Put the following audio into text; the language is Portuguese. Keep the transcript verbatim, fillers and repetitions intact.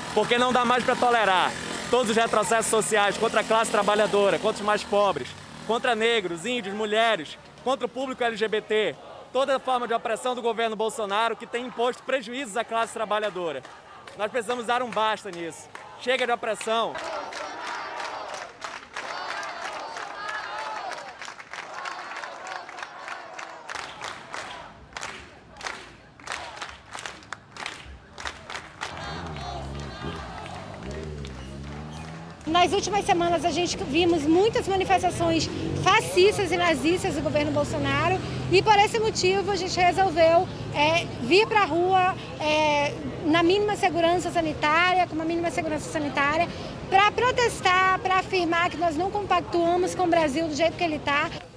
porque não dá mais para tolerar todos os retrocessos sociais contra a classe trabalhadora, contra os mais pobres, contra negros, índios, mulheres, contra o público L G B T, toda forma de opressão do governo Bolsonaro que tem imposto prejuízos à classe trabalhadora. Nós precisamos dar um basta nisso. Chega de opressão. Nas últimas semanas a gente vimos muitas manifestações fascistas e nazistas do governo Bolsonaro e por esse motivo a gente resolveu é, vir para a rua é, na mínima segurança sanitária, com uma mínima segurança sanitária, para protestar, para afirmar que nós não compactuamos com o Brasil do jeito que ele está.